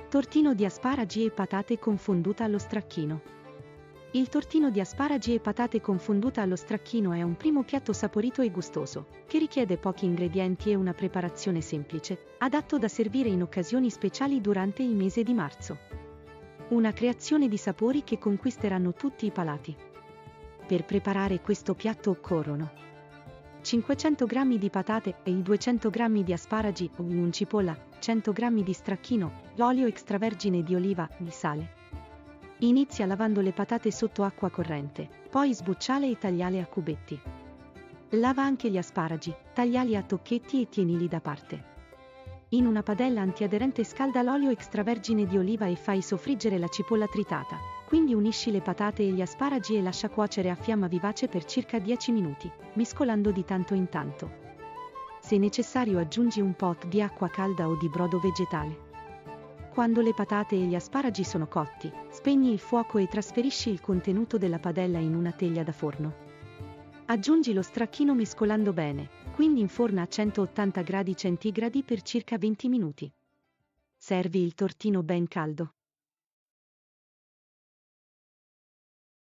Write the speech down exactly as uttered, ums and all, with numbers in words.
Tortino di asparagi e patate con fonduta allo stracchino. Il tortino di asparagi e patate con fonduta allo stracchino è un primo piatto saporito e gustoso, che richiede pochi ingredienti e una preparazione semplice, adatto da servire in occasioni speciali durante il mese di marzo. Una creazione di sapori che conquisteranno tutti i palati. Per preparare questo piatto occorrono cinquecento grammi di patate e duecento grammi di asparagi, un cipolla, cento grammi di stracchino, l'olio extravergine di oliva, il sale. Inizia lavando le patate sotto acqua corrente, poi sbucciale e tagliale a cubetti. Lava anche gli asparagi, tagliali a tocchetti e tienili da parte. In una padella antiaderente scalda l'olio extravergine di oliva e fai soffriggere la cipolla tritata, quindi unisci le patate e gli asparagi e lascia cuocere a fiamma vivace per circa dieci minuti, mescolando di tanto in tanto. Se necessario aggiungi un po' di acqua calda o di brodo vegetale. Quando le patate e gli asparagi sono cotti, spegni il fuoco e trasferisci il contenuto della padella in una teglia da forno. Aggiungi lo stracchino mescolando bene, quindi inforna a centottanta gradi centigradi per circa venti minuti. Servi il tortino ben caldo.